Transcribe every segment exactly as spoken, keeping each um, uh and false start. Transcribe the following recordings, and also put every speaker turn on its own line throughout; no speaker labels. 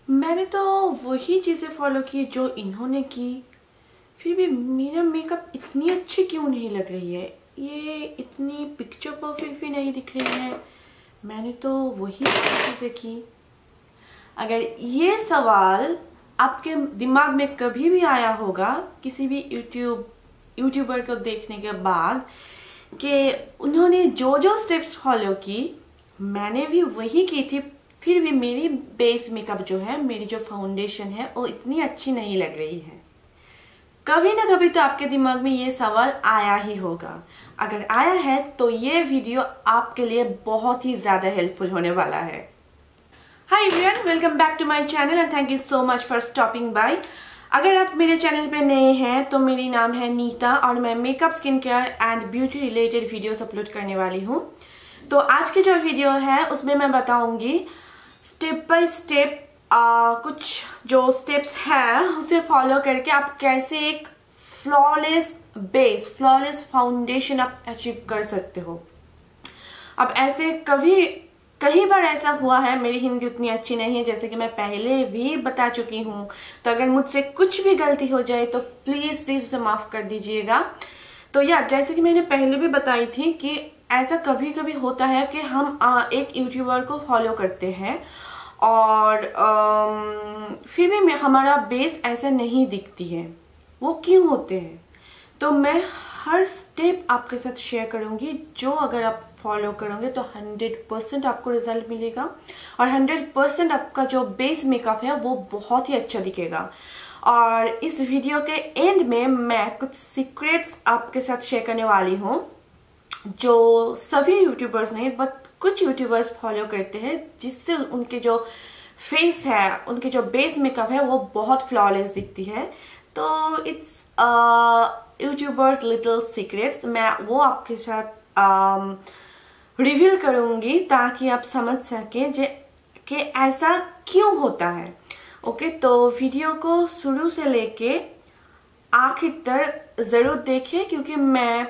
मैंने तो वही चीज़ें फॉलो की जो इन्होंने की, फिर भी मेरा मेकअप इतनी अच्छी क्यों नहीं लग रही है? ये इतनी पिक्चर परफेक्ट भी नहीं दिख रही है। मैंने तो वही चीज़ें की। अगर ये सवाल आपके दिमाग में कभी भी आया होगा किसी भी यूट्यूब यूट्यूबर को देखने के बाद कि उन्होंने जो जो स्टेप्स फॉलो की मैंने भी वही की थी, फिर भी मेरी बेस मेकअप जो है, मेरी जो फाउंडेशन है वो इतनी अच्छी नहीं लग रही है, कभी ना कभी तो आपके दिमाग में ये सवाल आया ही होगा। अगर आया है तो ये वीडियो आपके लिए बहुत ही ज्यादा हेल्पफुल होने वाला है। Hi everyone, welcome back to my channel and thank you so much for stopping by. अगर आप मेरे चैनल पे नए हैं तो मेरी नाम है नीता और मैं makeup, skin care and beauty related videos upload करने वाली हूँ। तो आज की जो वीडियो है उसमें मैं बताऊंगी स्टेप बाय स्टेप कुछ जो स्टेप्स हैं उसे फॉलो करके आप कैसे एक फ्लॉलेस बेस, फ्लॉलेस फाउंडेशन आप अचीव कर सकते हो। अब ऐसे कभी कई बार ऐसा हुआ है, मेरी हिंदी उतनी अच्छी नहीं है जैसे कि मैं पहले भी बता चुकी हूँ, तो अगर मुझसे कुछ भी गलती हो जाए तो प्लीज प्लीज उसे माफ कर दीजिएगा। तो या जैसे कि मैंने पहले भी बताई थी कि ऐसा कभी कभी होता है कि हम आ, एक यूट्यूबर को फॉलो करते हैं और आम, फिर भी हमारा बेस ऐसा नहीं दिखती है। वो क्यों होते हैं? तो मैं हर स्टेप आपके साथ शेयर करूंगी जो अगर आप फॉलो करोगे तो हंड्रेड परसेंट आपको रिजल्ट मिलेगा और हंड्रेड परसेंट आपका जो बेस मेकअप है वो बहुत ही अच्छा दिखेगा। और इस वीडियो के एंड में मैं कुछ सीक्रेट्स आपके साथ शेयर करने वाली हूँ जो सभी यूट्यूबर्स नहीं बट कुछ यूट्यूबर्स फॉलो करते हैं, जिससे उनके जो फेस है, उनके जो बेस मेकअप है वो बहुत फ्लॉलेस दिखती है। तो इट्स यूट्यूबर्स लिटिल सीक्रेट्स, मैं वो आपके साथ रिवील करूंगी ताकि आप समझ सकें जे कि ऐसा क्यों होता है। ओके, तो वीडियो को शुरू से लेके आखिर तक जरूर देखें क्योंकि मैं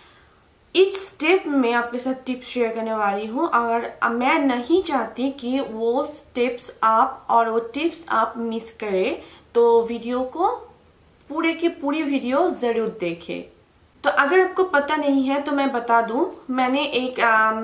इस स्टेप में आपके साथ टिप्स शेयर करने वाली हूँ। अगर मैं नहीं चाहती कि वो स्टेप्स आप और वो टिप्स आप मिस करें, तो वीडियो को पूरे की पूरी वीडियो जरूर देखें। तो अगर आपको पता नहीं है तो मैं बता दूं, मैंने एक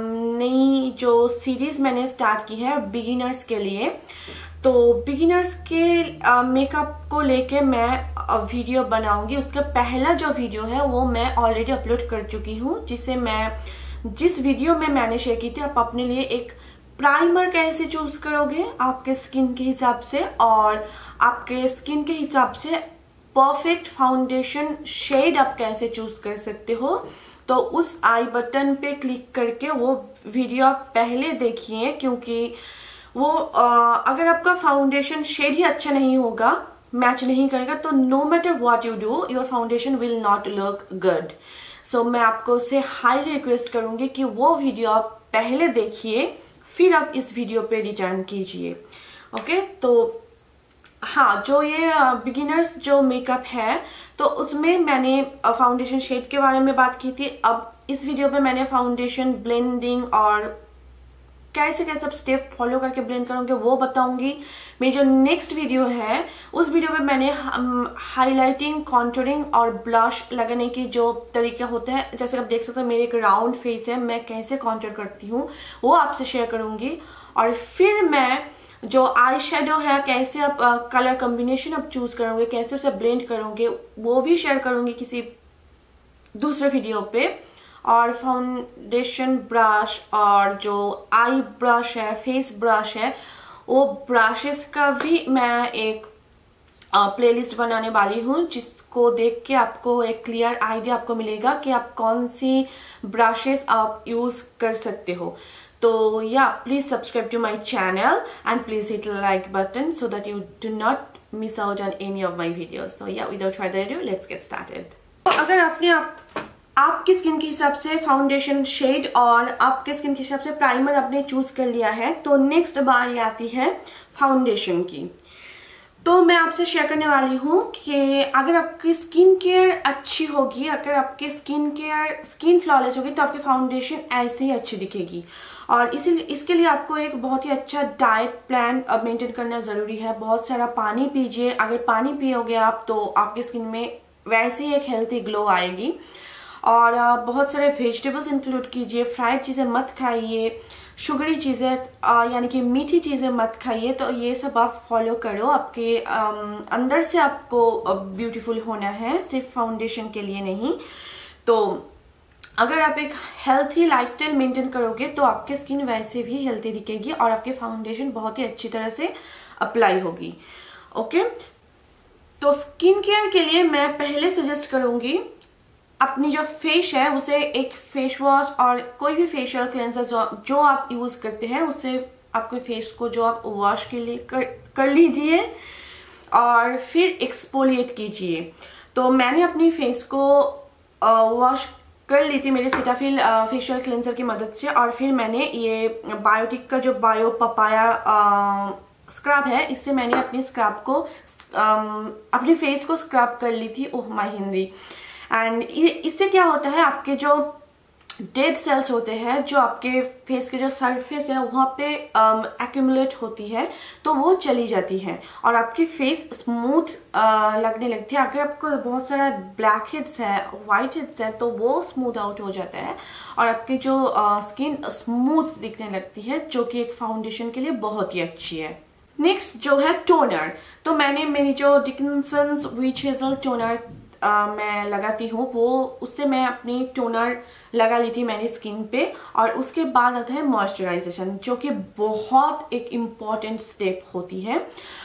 नई जो सीरीज मैंने स्टार्ट की है बिगिनर्स के लिए। तो बिगिनर्स के मेकअप को लेके मैं वीडियो बनाऊंगी। उसका पहला जो वीडियो है वो मैं ऑलरेडी अपलोड कर चुकी हूँ, जिसे मैं जिस वीडियो में मैंने शेयर की थी आप अपने लिए एक प्राइमर कैसे चूज करोगे आपके स्किन के हिसाब से और आपके स्किन के हिसाब से परफेक्ट फाउंडेशन शेड आप कैसे चूज कर सकते हो। तो उस आई बटन पे क्लिक करके वो वीडियो आप पहले देखिए, क्योंकि वो आ, अगर आपका फाउंडेशन शेड ही अच्छा नहीं होगा, मैच नहीं करेगा, तो no matter what you do your foundation will not look good. So मैं आपको से हाईली रिक्वेस्ट करूंगी कि वो वीडियो आप पहले देखिए, फिर आप इस वीडियो पे रिटर्न कीजिए। ओके, तो हाँ, जो ये बिगिनर्स जो मेकअप है तो उसमें मैंने फाउंडेशन शेड के बारे में बात की थी। अब इस वीडियो पे मैंने फाउंडेशन ब्लेंडिंग और कैसे कैसे आप स्टेप फॉलो करके ब्लेंड करोगे वो बताऊंगी। मेरी जो नेक्स्ट वीडियो है उस वीडियो पे मैंने हाईलाइटिंग, कॉन्टूरिंग और ब्लश लगाने की जो तरीका होता है, जैसे आप देख सकते हो मेरे एक राउंड फेस है, मैं कैसे कॉन्टूर करती हूँ वो आपसे शेयर करूंगी। और फिर मैं जो आई शेडो है कैसे आप कलर कॉम्बिनेशन आप चूज करोगे, कैसे उसे ब्लेंड करोगे वो भी शेयर करूंगी किसी दूसरे वीडियो पे। और फाउंडेशन ब्रश और जो आई ब्रश है, फेस ब्रश है, वो ब्रशेस का भी मैं एक प्लेलिस्ट बनाने वाली हूँ, जिसको देख के आपको एक क्लियर आइडिया आपको मिलेगा कि आप कौन सी ब्रशेस आप यूज कर सकते हो। तो yeah please subscribe to my channel and please hit like button so that you do not miss out on any of my videos. So yeah without further ado let's get started. तो अगर आपने आप आपके skin के हिसाब से foundation shade और आपके स्किन के हिसाब से प्राइमर आपने चूज कर लिया है, तो नेक्स्ट बारी आती है फाउंडेशन की। तो मैं आपसे शेयर करने वाली हूँ कि अगर आपकी स्किन केयर अच्छी होगी, अगर आपकी स्किन केयर स्किन फ्लॉलेस होगी तो आपकी फाउंडेशन ऐसे ही अच्छी दिखेगी। और इसी इसके लिए आपको एक बहुत ही अच्छा डाइट प्लान मेंटेन करना ज़रूरी है। बहुत सारा पानी पीजिए, अगर पानी पियोगे आप तो आपकी स्किन में वैसे ही एक हेल्थी ग्लो आएगी। और बहुत सारे वेजिटेबल्स इंक्लूड कीजिए, फ्राइड चीज़ें मत खाइए, शुगरी चीज़ें यानी कि मीठी चीज़ें मत खाइए। तो ये सब आप फॉलो करो, आपके अंदर से आपको ब्यूटीफुल होना है, सिर्फ फाउंडेशन के लिए नहीं। तो अगर आप एक हेल्थी लाइफस्टाइल मेंटेन करोगे तो आपकी स्किन वैसे भी हेल्थी दिखेगी और आपकी फाउंडेशन बहुत ही अच्छी तरह से अप्लाई होगी। ओके, तो स्किन केयर के लिए मैं पहले सजेस्ट करूंगी अपनी जो फेस है उसे एक फेस वॉश और कोई भी फेशियल क्लेंजर जो, जो आप यूज करते हैं उससे आपके फेस को जो आप वॉश के लिए कर, कर लीजिए और फिर एक्सफोलिएट कीजिए। तो मैंने अपनी फेस को वॉश कर ली थी मेरे सेटाफिल फेशियल क्लेंजर की मदद से, और फिर मैंने ये बायोटिक का जो बायो पपाया स्क्रब है, इससे मैंने अपनी स्क्रब को अपनी फेस को स्क्रब कर ली थी। Oh my Hindi. एंड इससे क्या होता है, आपके जो डेड सेल्स होते हैं जो आपके फेस के जो सरफेस है वहाँ पे एक्यूमुलेट होती है तो वो चली जाती है और आपकी फेस स्मूथ लगने लगती है। अगर आपको बहुत सारा ब्लैक हेड्स है, वाइट हेड्स है तो वो स्मूथ आउट हो जाता है और आपकी जो स्किन स्मूथ दिखने लगती है, जो कि एक फाउंडेशन के लिए बहुत ही अच्छी है। नेक्स्ट जो है टोनर, तो मैंने मेरी जो Dickinson's witch hazel toner Uh, मैं लगाती हूँ वो उससे मैं अपनी टोनर लगा ली थी मैंने स्किन पे, और उसके बाद आता है मॉइस्चराइजेशन, जो कि बहुत एक इम्पॉर्टेंट स्टेप होती है।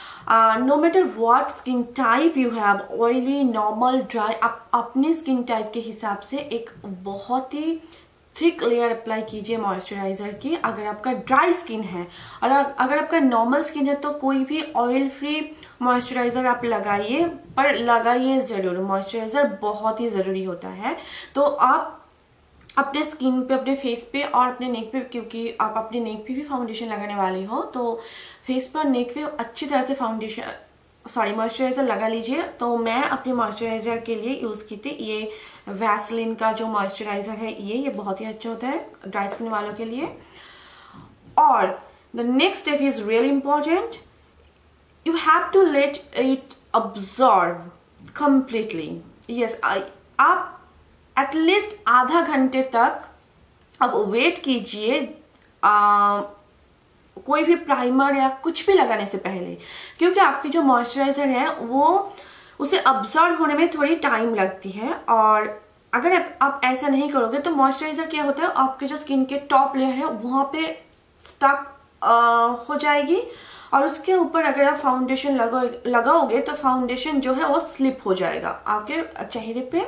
No matter what skin type you have, oily, normal, dry, आप अपने स्किन टाइप के हिसाब से एक बहुत ही थिक लेयर अप्लाई कीजिए मॉइस्चराइजर की। अगर आपका ड्राई स्किन है और अगर आपका नॉर्मल स्किन है तो कोई भी ऑयल फ्री मॉइस्चराइजर आप लगाइए, पर लगाइए ज़रूर, मॉइस्चराइजर बहुत ही ज़रूरी होता है। तो आप अपने स्किन पे, अपने फेस पे और अपने नेक पे, क्योंकि आप अपने नेक पे भी फाउंडेशन लगाने वाली हो तो फेस पर, नेक पे अच्छी तरह से फाउंडेशन सॉरी मॉइस्चराइजर लगा लीजिए। तो मैं अपने मॉइस्चराइजर के लिए यूज़ की थी ये वैसलिन का जो मॉइस्चराइजर है, ये ये बहुत ही अच्छा होता है ड्राई स्किन वालों के लिए। और the next step is really important, you have to let it absorb completely. Yes, आप एटलीस्ट आधा घंटे तक अब वेट कीजिए कोई भी प्राइमर या कुछ भी लगाने से पहले, क्योंकि आपकी जो मॉइस्चराइजर है वो उसे अब्जॉर्व होने में थोड़ी टाइम लगती है। और अगर आप, आप ऐसा नहीं करोगे तो मॉइस्चराइजर क्या होता है, आपके जो स्किन के टॉप लेयर है वहाँ पे स्टक हो जाएगी और उसके ऊपर अगर आप फाउंडेशन लगा लगाओगे तो फाउंडेशन जो है वो स्लिप हो जाएगा, आपके चेहरे पे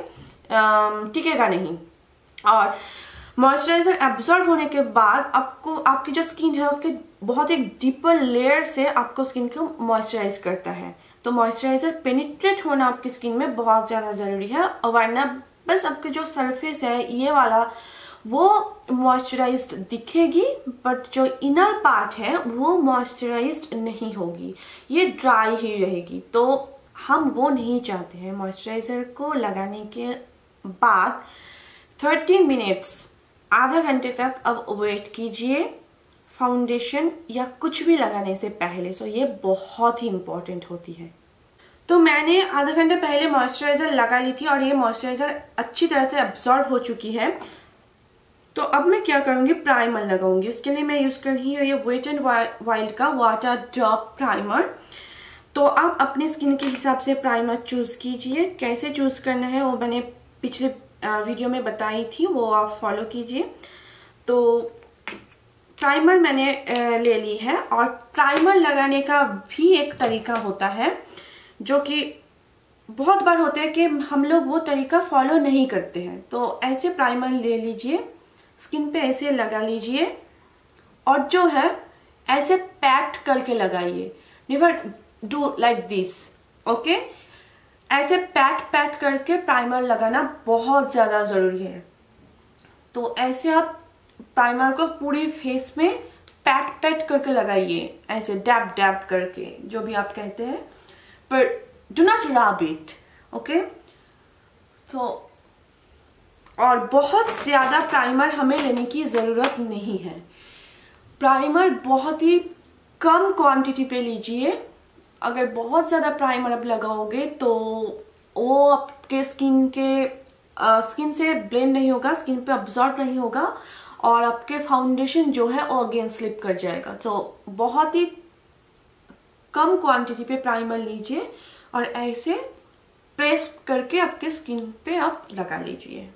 टिकेगा नहीं। और मॉइस्चराइजर एब्जॉर्ब होने के बाद आपको आपकी जो स्किन है उसके बहुत एक डीपर लेयर से आपको स्किन को मॉइस्चराइज करता है। तो मॉइस्चराइजर पेनिट्रेट होना आपकी स्किन में बहुत ज़्यादा ज़रूरी है, और वरना बस आपके जो सरफेस है ये वाला वो मॉइस्चराइज्ड दिखेगी बट जो इनर पार्ट है वो मॉइस्चराइज्ड नहीं होगी, ये ड्राई ही रहेगी। तो हम वो नहीं चाहते हैं। मॉइस्चराइजर को लगाने के बाद तीस मिनट्स, आधा घंटे तक अब वेट कीजिए फाउंडेशन या कुछ भी लगाने से पहले। सो ये बहुत ही इम्पोर्टेंट होती है। तो मैंने आधा घंटे पहले मॉइस्चराइजर लगा ली थी और ये मॉइस्चराइजर अच्छी तरह से अब्जॉर्ब हो चुकी है। तो अब मैं क्या करूँगी, प्राइमर लगाऊंगी। उसके लिए मैं यूज़ कर रही हूँ ये वेट एंड वाइल्ड का वाटर ड्रॉप प्राइमर। तो आप अपने स्किन के हिसाब से प्राइमर चूज़ कीजिए, कैसे चूज़ करना है वो मैंने पिछले वीडियो में बताई थी, वो आप फॉलो कीजिए। तो प्राइमर मैंने ले ली है, और प्राइमर लगाने का भी एक तरीका होता है जो कि बहुत बार होता है कि हम लोग वो तरीका फॉलो नहीं करते हैं। तो ऐसे प्राइमर ले लीजिए, स्किन पे ऐसे लगा लीजिए और जो है ऐसे पैट करके लगाइए। Never do like this, okay. ऐसे पैट पैट करके प्राइमर लगाना बहुत ज़्यादा ज़रूरी है। तो ऐसे आप प्राइमर को पूरी फेस में पैट पैट करके लगाइए, ऐसे डैब डैब करके, जो भी आप कहते हैं। पर do not rub it, okay. तो और बहुत ज़्यादा प्राइमर हमें लेने की ज़रूरत नहीं है। प्राइमर बहुत ही कम क्वांटिटी पे लीजिए। अगर बहुत ज़्यादा प्राइमर आप लगाओगे तो वो आपके स्किन के स्किन से ब्लेंड नहीं होगा, स्किन पे अब्जॉर्ब नहीं होगा और आपके फाउंडेशन जो है वो अगेन स्लिप कर जाएगा। तो बहुत ही कम क्वांटिटी पे प्राइमर लीजिए और ऐसे प्रेस करके आपके स्किन पे आप लगा लीजिए।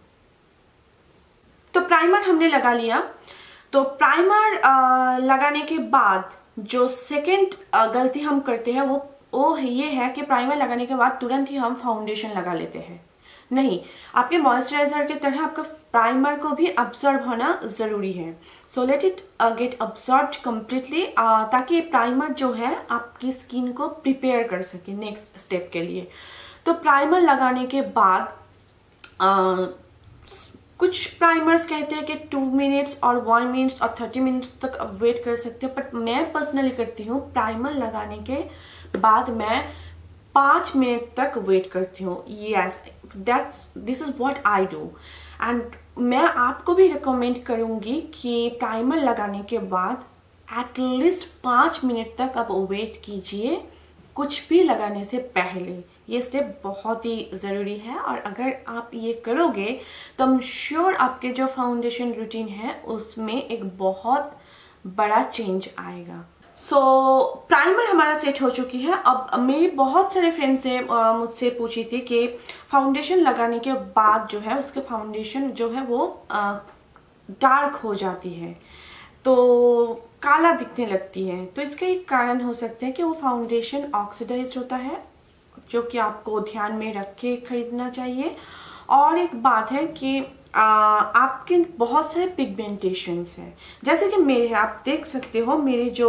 तो प्राइमर हमने लगा लिया। तो प्राइमर लगाने के बाद जो सेकंड गलती हम करते हैं वो वो ये है कि प्राइमर लगाने के बाद तुरंत ही हम फाउंडेशन लगा लेते हैं। नहीं, आपके मॉइस्चराइजर की तरह आपका प्राइमर को भी अब्सॉर्ब होना ज़रूरी है। So let it get absorbed completely, ताकि प्राइमर जो है आपकी स्किन को प्रिपेयर कर सके नेक्स्ट स्टेप के लिए। तो प्राइमर लगाने के बाद uh, कुछ प्राइमर्स कहते हैं कि टू मिनट्स और वन मिनट्स और थर्टी मिनट्स तक आप वेट कर सकते हैं, बट मैं पर्सनली करती हूँ प्राइमर लगाने के बाद मैं पाँच मिनट तक वेट करती हूँ। Yes, that's this is what I do. And मैं आपको भी रिकमेंड करूँगी कि प्राइमर लगाने के बाद एटलीस्ट पाँच मिनट तक आप वेट कीजिए कुछ भी लगाने से पहले। ये स्टेप बहुत ही ज़रूरी है और अगर आप ये करोगे तो I'm श्योर आपके जो फाउंडेशन रूटीन है उसमें एक बहुत बड़ा चेंज आएगा। सो so, प्राइमर हमारा सेट हो चुकी है। अब मेरी बहुत सारे फ्रेंड्स से मुझसे पूछी थी कि फाउंडेशन लगाने के बाद जो है उसके फाउंडेशन जो है वो डार्क हो जाती है, तो काला दिखने लगती है। तो इसका एक कारण हो सकता है कि वो फाउंडेशन ऑक्सीडाइज्ड होता है, जो कि आपको ध्यान में रख के खरीदना चाहिए। और एक बात है कि आ, आपके बहुत सारे पिगमेंटेशंस हैं, जैसे कि मेरे हैं, आप देख सकते हो मेरे जो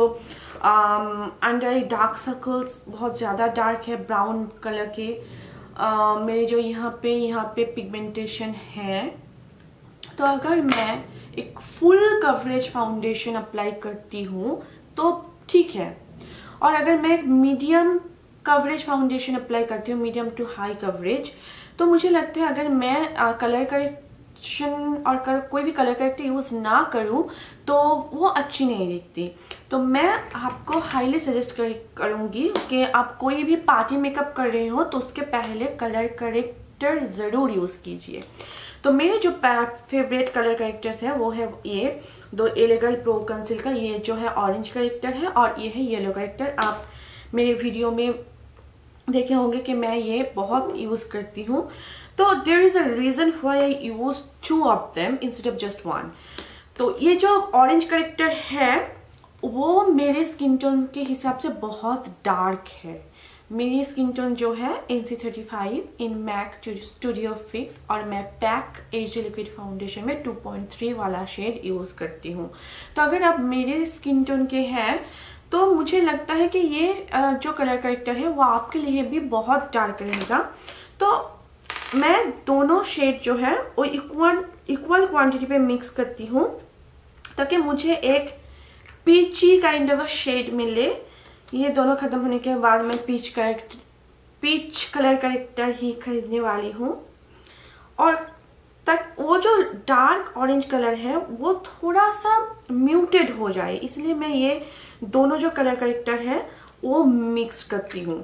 अंडर आई डार्क सर्कल्स बहुत ज़्यादा डार्क है, ब्राउन कलर के। आ, मेरे जो यहाँ पे यहाँ पे पिगमेंटेशन है। तो अगर मैं एक फुल कवरेज फाउंडेशन अप्लाई करती हूँ तो ठीक है, और अगर मैं एक मीडियम कवरेज फाउंडेशन अप्लाई करती हूँ, मीडियम टू हाई कवरेज, तो मुझे लगता है अगर मैं आ, कलर करेक्शन और कर, कोई भी कलर करेक्टर यूज़ ना करूँ तो वो अच्छी नहीं दिखती। तो मैं आपको हाईली सजेस्ट कर, करूँगी कि आप कोई भी पार्टी मेकअप कर रहे हो तो उसके पहले कलर करेक्टर ज़रूर यूज़ कीजिए। तो मेरे जो फेवरेट कलर करेक्टर्स है वो है ये दो एलेगल प्रो कंसील का, ये जो है ऑरेंज करेक्टर है और ये है येलो करेक्टर। आप मेरे वीडियो में देखे होंगे कि मैं ये बहुत यूज़ करती हूँ। तो there is a reason why I use two of them instead of just one. तो ये जो ऑरेंज करेक्टर है वो मेरे स्किन टोन के हिसाब से बहुत डार्क है। मेरी स्किन टोन जो है N C thirty five in Mac studio fix, और मैं पैक एज लिक्विड फाउंडेशन में टू पॉइंट थ्री वाला शेड यूज़ करती हूँ। तो अगर आप मेरे स्किन टोन के हैं तो मुझे लगता है कि ये जो कलर करेक्टर है वो आपके लिए भी बहुत डार्क रहेगा। तो मैं दोनों शेड जो है वो इक्वल इक्वल क्वांटिटी पे मिक्स करती हूँ ताकि मुझे एक peachy kind of a shade मिले। ये दोनों खत्म होने के बाद मैं peach correct peach colour corrector ही खरीदने वाली हूँ, और तक वो जो डार्क ऑरेंज कलर है वो थोड़ा सा म्यूटेड हो जाए, इसलिए मैं ये दोनों जो कलर करेक्टर है वो मिक्स करती हूँ।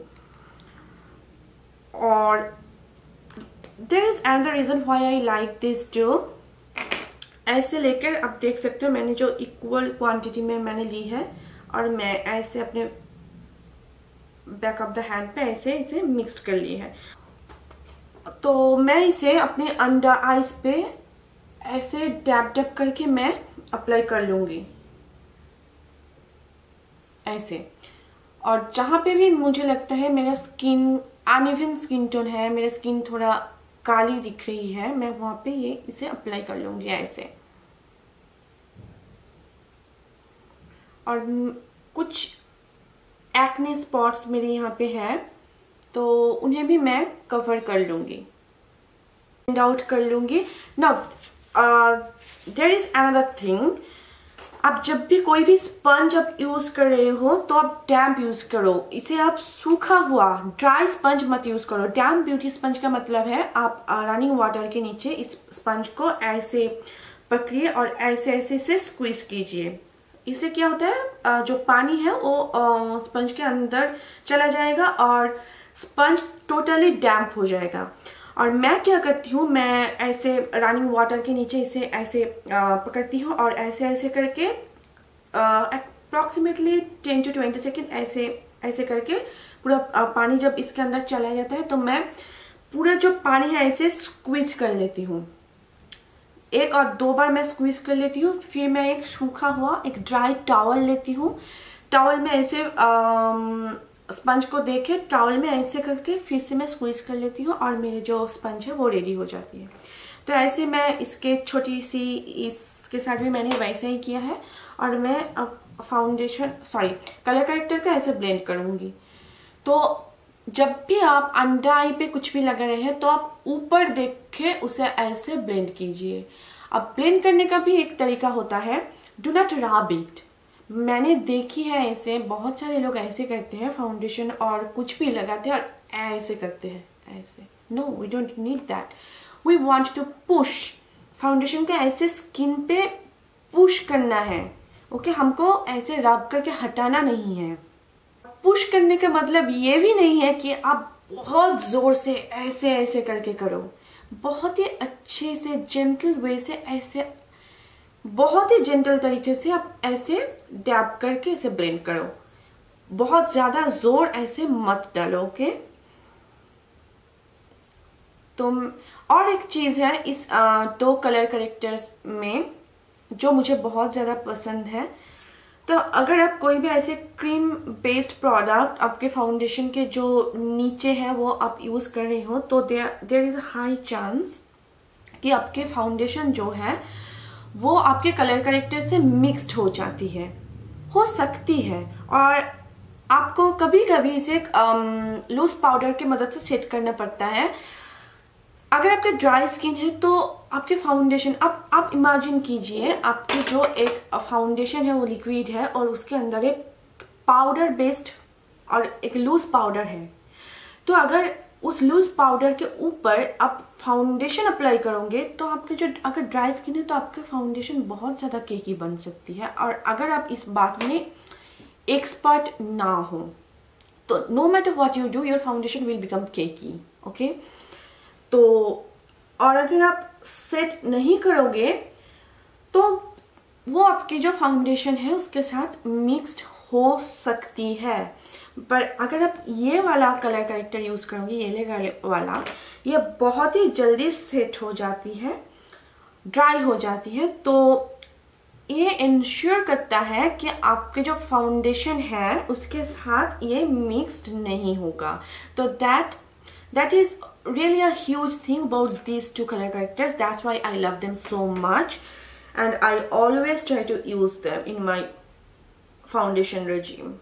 और there is another reason why I like this too. ऐसे लेकर आप देख सकते हो मैंने जो इक्वल क्वांटिटी में मैंने ली है, और मैं ऐसे अपने बैक ऑफ द हैंड पे ऐसे इसे मिक्स कर ली है। तो मैं इसे अपने अंडर आईज पे ऐसे डैप डैप करके मैं अप्लाई कर लूंगी ऐसे। और जहाँ पे भी मुझे लगता है मेरा स्किन अनइवन स्किन टोन है, मेरा स्किन थोड़ा काली दिख रही है, मैं वहाँ पे ये इसे अप्लाई कर लूंगी ऐसे। और कुछ एक्ने स्पॉट्स मेरे यहाँ पे है तो उन्हें भी मैं कवर कर लूँगी, ब्लेंड आउट कर लूँगी। Now there is another thing, आप जब भी कोई भी स्पंज आप यूज कर रहे हो तो आप डैम्प यूज करो। इसे आप सूखा हुआ ड्राई स्पंज मत यूज करो। डैम्प ब्यूटी स्पंज का मतलब है आप रनिंग वाटर के नीचे इस स्पंज को ऐसे पकड़िए और ऐसे ऐसे से स्क्वीज कीजिए। इससे क्या होता है, जो पानी है वो स्पंज के अंदर चला जाएगा और स्पंज टोटली डैम्प हो जाएगा। और मैं क्या करती हूँ, मैं ऐसे रनिंग वाटर के नीचे इसे ऐसे पकड़ती हूँ और ऐसे ऐसे करके approximately ten to twenty second ऐसे ऐसे करके पूरा पानी जब इसके अंदर चला जाता है तो मैं पूरा जो पानी है ऐसे स्क्वीज कर लेती हूँ। एक और दो बार मैं स्क्वीज कर लेती हूँ। फिर मैं एक सूखा हुआ एक ड्राई टॉवल लेती हूँ। टॉवल में ऐसे स्पंज को देखे टॉवल में ऐसे करके फिर से मैं स्क्वीज कर लेती हूँ और मेरी जो स्पंज है वो रेडी हो जाती है। तो ऐसे मैं इसके छोटी सी इसके साथ भी मैंने वैसे ही किया है। और मैं अब फाउंडेशन सॉरी कलर करेक्टर का ऐसे ब्लेंड करूँगी। तो जब भी आप अंडर आई पे कुछ भी लगा रहे हैं तो आप ऊपर देख के उसे ऐसे ब्लेंड कीजिए। अब ब्लेंड करने का भी एक तरीका होता है, डू नॉट रब इट। मैंने देखी है ऐसे बहुत सारे लोग ऐसे करते हैं, फाउंडेशन और कुछ भी लगाते हैं और ऐसे करते हैं ऐसे। No, we don't need that. We want to push. Foundation को ऐसे स्किन पे पुश करना है। Okay okay? हमको ऐसे रब करके हटाना नहीं है। पुश करने का मतलब ये भी नहीं है कि आप बहुत जोर से ऐसे ऐसे करके करो। बहुत ही अच्छे से जेंटल वे से ऐसे बहुत ही जेंटल तरीके से आप ऐसे डैब करके इसे ब्लेंड करो। बहुत ज्यादा जोर ऐसे मत डालो। ओके, तो और एक चीज है इस दो कलर करेक्टर्स में जो मुझे बहुत ज्यादा पसंद है। तो अगर आप कोई भी ऐसे क्रीम बेस्ड प्रोडक्ट आपके फाउंडेशन के जो नीचे है वो आप यूज कर रहे हो तो there there is a high chance कि आपके फाउंडेशन जो है वो आपके कलर करेक्टर से मिक्स्ड हो जाती है, हो सकती है। और आपको कभी कभी इसे लूज पाउडर की मदद से सेट करना पड़ता है। अगर आपका ड्राई स्किन है तो आपके फाउंडेशन अब आप इमेजिन कीजिए आपकी जो एक फाउंडेशन है वो लिक्विड है और उसके अंदर एक पाउडर बेस्ड और एक लूज पाउडर है। तो अगर उस लूज पाउडर के ऊपर आप फाउंडेशन अप्लाई करोगे तो आपके जो अगर ड्राई स्किन है तो आपके फाउंडेशन बहुत ज़्यादा केकी बन सकती है। और अगर आप इस बात में एक्सपर्ट ना हो तो no matter what you do your foundation will become cakey. Okay, तो और अगर आप सेट नहीं करोगे तो वो आपकी जो फाउंडेशन है उसके साथ मिक्स्ड हो सकती है। पर अगर आप ये वाला कलर करेक्टर यूज करोगे, ये वाला, ये बहुत ही जल्दी सेट हो जाती है, ड्राई हो जाती है। तो ये इंश्योर करता है कि आपके जो फाउंडेशन है उसके साथ ये मिक्स्ड नहीं होगा। तो that that is really a huge thing about these two color characters. That's why I love them so much and I always try to use them in my foundation regime.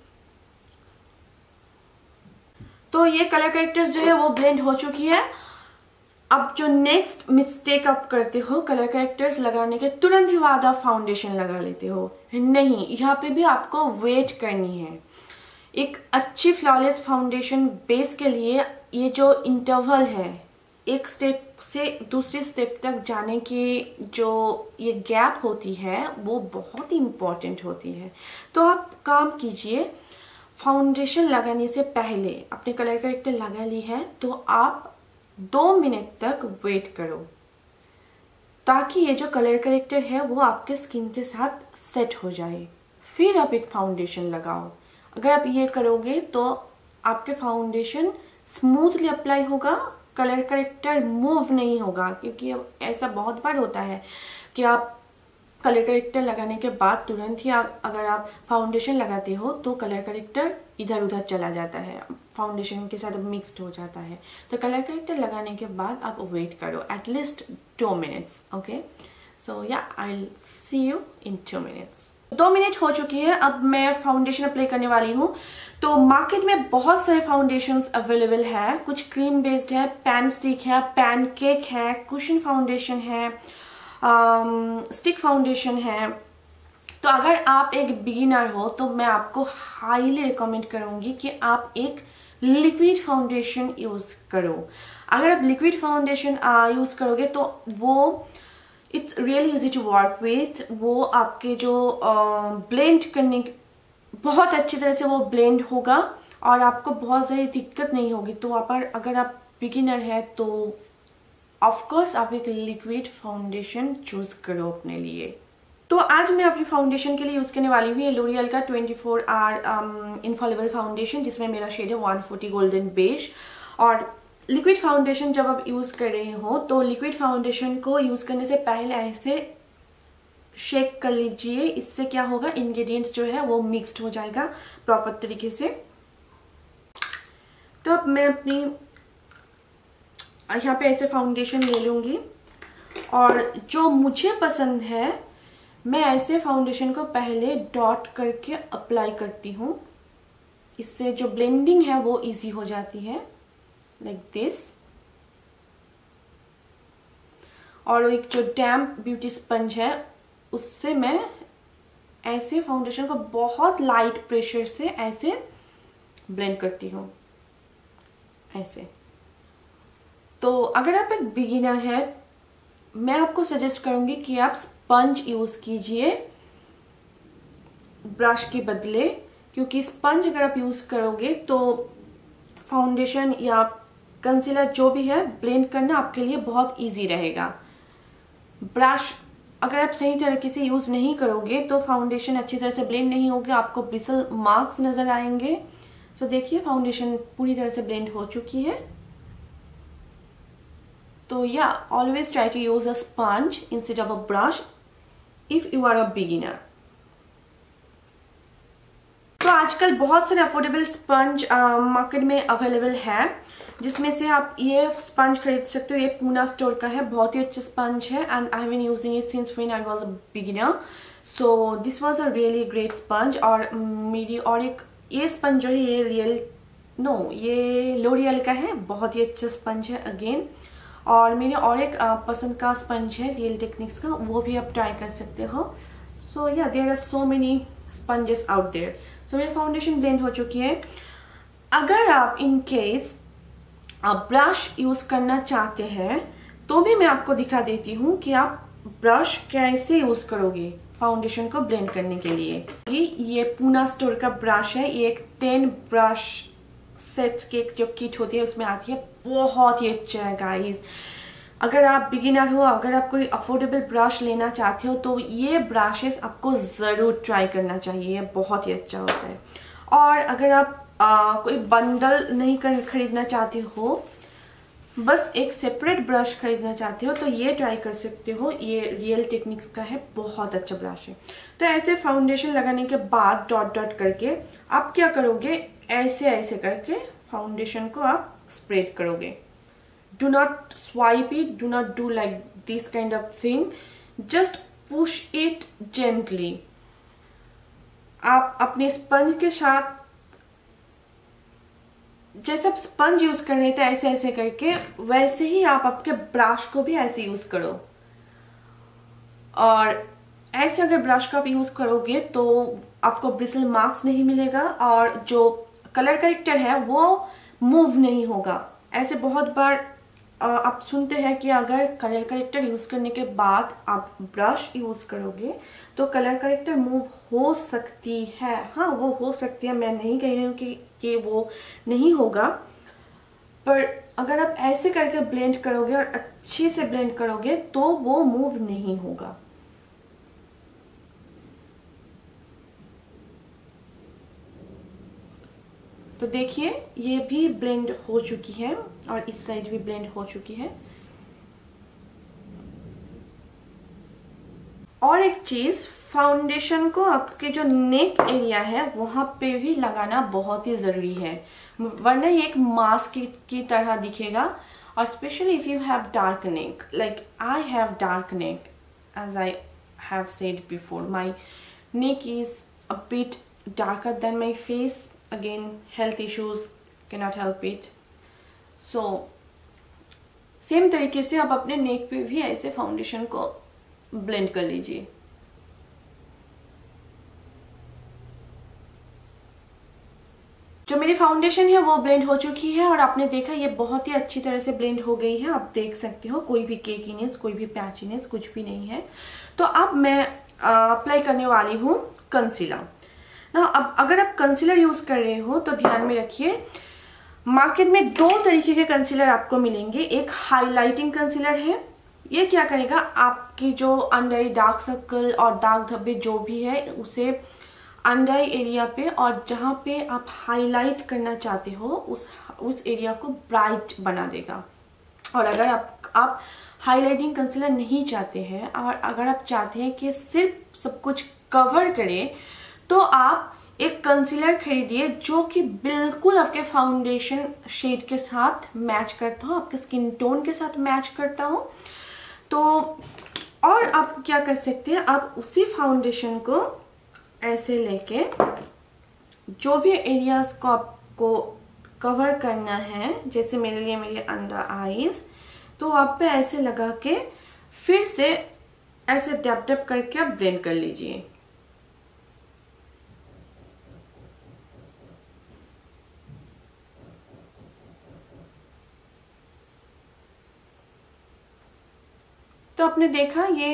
तो ये colour characters जो है वो blend हो चुकी है। अब जो नेक्स्ट मिस्टेक आप करते हो कलर कैरेक्टर्स लगाने के तुरंत ही बाद आप फाउंडेशन लगा लेते हो। नहीं, यहाँ पे भी आपको वेट करनी है। एक अच्छी फ्लॉलेस फाउंडेशन बेस के लिए ये जो इंटरवल है एक स्टेप से दूसरे स्टेप तक जाने की जो ये गैप होती है वो बहुत ही इम्पॉर्टेंट होती है। तो आप काम कीजिए, फाउंडेशन लगाने से पहले अपने कलर करेक्टर लगा ली है तो आप दो मिनट तक वेट करो ताकि ये जो कलर करेक्टर है वो आपके स्किन के साथ सेट हो जाए। फिर आप एक फाउंडेशन लगाओ। अगर आप ये करोगे तो आपके फाउंडेशन स्मूथली अप्लाई होगा, कलर करेक्टर मूव नहीं होगा। क्योंकि ऐसा बहुत बार होता है कि आप कलर करेक्टर लगाने के बाद तुरंत ही आप अगर आप फाउंडेशन लगाते हो तो कलर करेक्टर इधर उधर चला जाता है, फाउंडेशन के साथ मिक्स्ड हो जाता है। तो कलर करेक्टर लगाने के बाद आप वेट करो at least two minutes. Okay, so yeah I will see you in two minutes. दो मिनट हो चुकी है, अब मैं फाउंडेशन अप्लाई करने वाली हूँ। तो मार्केट में बहुत सारे फाउंडेशंस अवेलेबल है। कुछ क्रीम बेस्ड है, पैन स्टिक है, पैन केक है, कुशन फाउंडेशन है, स्टिक फाउंडेशन है। तो अगर आप एक बिगिनर हो तो मैं आपको हाईली रिकमेंड करूंगी कि आप एक लिक्विड फाउंडेशन यूज करो। अगर आप लिक्विड फाउंडेशन यूज करोगे तो वो it's really easy to work with. वो आपके जो ब्लेंड uh, करने बहुत अच्छी तरह से वो ब्लेंड होगा और आपको बहुत ज़्यादा दिक्कत नहीं होगी। तो आप अगर आप बिगिनर है तो ऑफ कोर्स आप एक लिक्विड फाउंडेशन चूज करो अपने लिए। तो आज मैं अपनी फाउंडेशन के लिए यूज करने वाली हूँ लोरियल का twenty four hour infallible foundation, जिसमें मेरा शेड है वन फोर्टी गोल्डन बेज। और लिक्विड फाउंडेशन जब आप यूज कर रहे हो तो लिक्विड फाउंडेशन को यूज करने से पहले ऐसे शेक कर लीजिए। इससे क्या होगा, इंग्रेडिएंट्स जो है वो मिक्स्ड हो जाएगा प्रॉपर तरीके से। तो अब मैं अपनी यहाँ पे ऐसे फाउंडेशन ले लूंगी और जो मुझे पसंद है मैं ऐसे फाउंडेशन को पहले डॉट करके अप्लाई करती हूँ। इससे जो ब्लेंडिंग है वो इजी हो जाती है, लाइक दिस। और एक जो डैम्प ब्यूटी स्पंज है उससे मैं ऐसे फाउंडेशन को बहुत लाइट प्रेशर से ऐसे ब्लेंड करती हूँ, ऐसे। तो अगर आप एक बिगिनर है मैं आपको सजेस्ट करूंगी कि आप स्पंज यूज कीजिए ब्रश के बदले, क्योंकि स्पंज अगर आप यूज करोगे तो फाउंडेशन या कंसीलर जो भी है ब्लेंड करना आपके लिए बहुत इजी रहेगा। ब्रश अगर आप सही तरीके से यूज नहीं करोगे तो फाउंडेशन अच्छी तरह से ब्लेंड नहीं होगी, आपको ब्रिसल मार्क्स नजर आएंगे। तो देखिए फाउंडेशन पूरी तरह से ब्लेंड हो चुकी है। तो yeah always try to use a sponge instead of a brush if you are a beginner. तो आजकल बहुत सारे अफोर्डेबल स्पंज मार्केट में अवेलेबल है, जिसमें से आप ये स्पंज खरीद सकते हो। ये पूना स्टोर का है, बहुत ही अच्छा स्पंज है and I have been using it since when I was a beginner. So this was a really great sponge. और मेरी और एक ये स्पंज जो है ये रियल नो ये लोरियल का है, बहुत ही अच्छा स्पंज है अगेन। और मेरे और एक पसंद का स्पंज है रियल टेक्निक्स का, वो भी आप ट्राई कर सकते हो। So yeah there are so many sponges out there. So मेरी फाउंडेशन ब्लेंड हो चुकी है। अगर आप इन केस आप ब्रश यूज करना चाहते हैं तो भी मैं आपको दिखा देती हूँ कि आप ब्रश कैसे यूज करोगे फाउंडेशन को ब्लेंड करने के लिए। ये पूना स्टोर का ब्रश है, ये एक टेन ब्रश सेट्स की जो किट होती है उसमें आती है, बहुत ही अच्छा है गाइस। अगर आप बिगिनर हो, अगर आप कोई अफोर्डेबल ब्रश लेना चाहते हो तो ये ब्रशेस आपको ज़रूर ट्राई करना चाहिए, बहुत ही अच्छा होता है। और अगर आप आ, कोई बंडल नहीं कर खरीदना चाहते हो, बस एक सेपरेट ब्रश खरीदना चाहते हो तो ये ट्राई कर सकते हो। ये रियल टेक्निक्स का है, बहुत अच्छा ब्रश है। तो ऐसे फाउंडेशन लगाने के बाद डॉट डॉट करके आप क्या करोगे, ऐसे ऐसे करके फाउंडेशन को आप स्प्रेड करोगे। Do not swipe it, do not do like this kind of thing, just push it gently. आप अपने स्पंज के साथ जैसे आप स्पंज यूज कर रहे थे ऐसे ऐसे करके, वैसे ही आप आपके ब्रश को भी ऐसे यूज करो। और ऐसे अगर ब्रश को आप यूज करोगे तो आपको ब्रिसल मार्क्स नहीं मिलेगा और जो कलर करेक्टर है वो मूव नहीं होगा। ऐसे बहुत बार आप सुनते हैं कि अगर कलर करेक्टर यूज करने के बाद आप ब्रश यूज करोगे तो कलर करेक्टर मूव हो सकती है। हाँ, वो हो सकती है, मैं नहीं कह रही हूँ कि, कि वो नहीं होगा, पर अगर आप ऐसे करके ब्लेंड करोगे और अच्छे से ब्लेंड करोगे तो वो मूव नहीं होगा। तो देखिए ये भी ब्लेंड हो चुकी है और इस साइड भी ब्लेंड हो चुकी है। और एक चीज, फाउंडेशन को आपके जो नेक एरिया है वहां पे भी लगाना बहुत ही जरूरी है, वरना ये एक मास्क की, की तरह दिखेगा। और especially if you have dark neck, like I have dark neck, as I have said before, my neck is a bit darker than my face. Again, health issues cannot help it. So same तरीके से आप अपने नेक पे भी ऐसे foundation को blend कर लीजिए। जो मेरी फाउंडेशन है वो ब्लेंड हो चुकी है और आपने देखा ये बहुत ही अच्छी तरह से ब्लेंड हो गई है। आप देख सकते हो कोई भी केकीनेस, कोई भी पैचीनेस कुछ भी नहीं है। तो अब मैं अप्लाई करने वाली हूँ कंसीलर ना। अब अगर आप कंसीलर यूज कर रहे हो तो ध्यान में रखिए, मार्केट में दो तरीके के कंसीलर आपको मिलेंगे। एक हाईलाइटिंग कंसीलर है, ये क्या करेगा आपकी जो अंडर आई डार्क सर्कल और दाग धब्बे जो भी है उसे अंडर आई एरिया पे और जहाँ पे आप हाईलाइट करना चाहते हो उस उस एरिया को ब्राइट बना देगा। और अगर आप आप हाईलाइटिंग कंसीलर नहीं चाहते हैं और अगर आप चाहते हैं कि सिर्फ सब कुछ कवर करे तो आप एक कंसीलर खरीदिए जो कि बिल्कुल आपके फाउंडेशन शेड के साथ मैच करता हो, आपके स्किन टोन के साथ मैच करता हो। तो और आप क्या कर सकते हैं, आप उसी फाउंडेशन को ऐसे लेके जो भी एरियाज को आपको कवर करना है, जैसे मेरे लिए मेरे अंडर आईज, तो आप पे ऐसे लगा के फिर से ऐसे डैप डैप करके आप ब्लेंड कर लीजिए। तो आपने देखा ये